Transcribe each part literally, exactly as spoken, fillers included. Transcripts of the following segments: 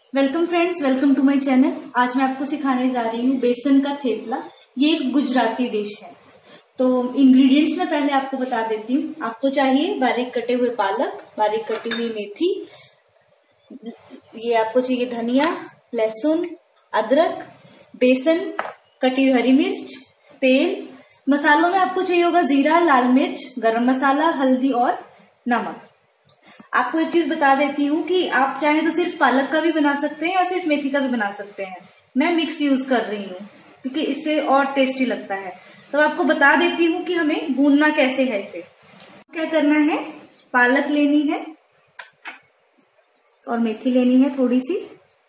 Welcome friends, welcome to my channel. आज मैं आपको सिखाने जा रही हूँ बेसन का थेपला। ये एक गुजराती डिश है। तो इंग्रेडिएंट्स मैं पहले आपको बता देती हूँ। आपको चाहिए बारीक कटे हुए पालक, बारीक कटी हुई मेथी, ये आपको चाहिए धनिया, लहसुन, अदरक, बेसन, कटी हुई हरी मिर्च, तेल। मसालों में आपको चाहिए होगा जीरा, लाल मिर्च, गरम मसाला, हल्दी और नमक। आपको एक चीज बता देती हूँ कि आप चाहें तो सिर्फ पालक का भी बना सकते हैं या सिर्फ मेथी का भी बना सकते हैं। मैं मिक्स यूज कर रही हूँ क्योंकि इससे और टेस्टी लगता है। तो आपको बता देती हूँ कि हमें भूनना कैसे है। इसे क्या करना है, पालक लेनी है और मेथी लेनी है थोड़ी सी,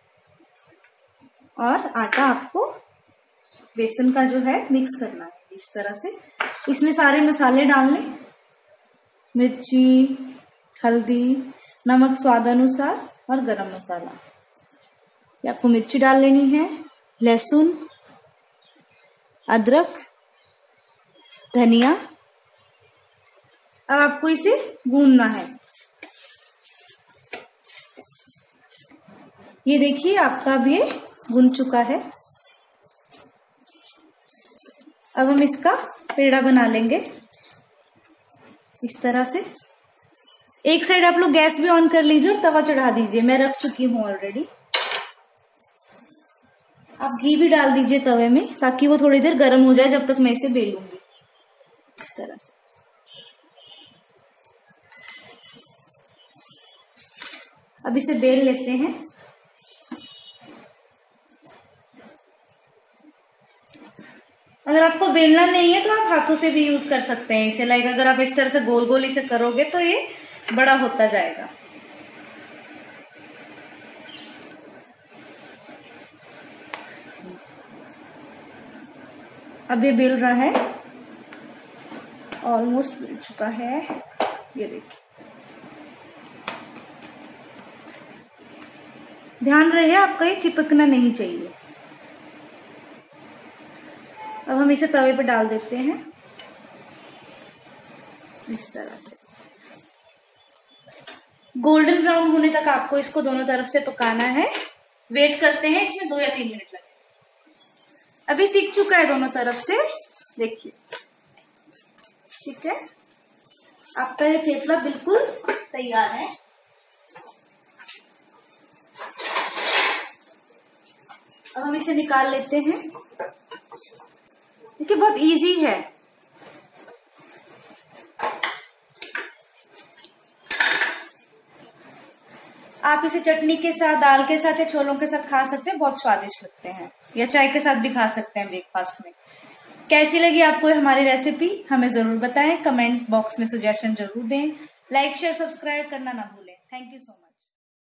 और आटा आपको बेसन का जो है मिक्स करना है इस तरह से। इसमें सारे मसाले डालने, मिर्ची, हल्दी, नमक स्वाद अनुसार और गरम मसाला। ये आपको मिर्ची डाल लेनी है, लहसुन, अदरक, धनिया। अब आपको इसे भूनना है। ये देखिए आपका अब ये भुन चुका है। अब हम इसका पेड़ा बना लेंगे इस तरह से। एक साइड आप लोग गैस भी ऑन कर लीजिए और तवा चढ़ा दीजिए। मैं रख चुकी हूं ऑलरेडी। आप घी भी डाल दीजिए तवे में ताकि वो थोड़ी देर गर्म हो जाए जब तक मैं इसे बेलूंगी इस तरह से। अब इसे बेल लेते हैं। अगर आपको बेलना नहीं है तो आप हाथों से भी यूज कर सकते हैं इसे। लाइक अगर आप इस तरह से गोल गोल इसे करोगे तो ये बड़ा होता जाएगा। अब ये बेल रहा है, ऑलमोस्ट बेल चुका है। ये देखिए, ध्यान रहे आपका ये चिपकना नहीं चाहिए। अब हम इसे तवे पे डाल देते हैं इस तरह से। गोल्डन ब्राउन होने तक आपको इसको दोनों तरफ से पकाना है। वेट करते हैं, इसमें दो या तीन मिनट लगेंगे। अभी सीख चुका है दोनों तरफ से, देखिए। ठीक है, आपका ये थेपला बिल्कुल तैयार है। अब हम इसे निकाल लेते हैं। देखिए बहुत इजी है। आप इसे चटनी के साथ, दाल के साथ या छोलों के साथ खा सकते हैं। बहुत स्वादिष्ट लगते हैं, या चाय के साथ भी खा सकते हैं ब्रेकफास्ट में। कैसी लगी आपको हमारी रेसिपी हमें जरूर बताएं। कमेंट बॉक्स में सजेशन जरूर दें। लाइक शेयर सब्सक्राइब करना ना भूलें। Thank you so much.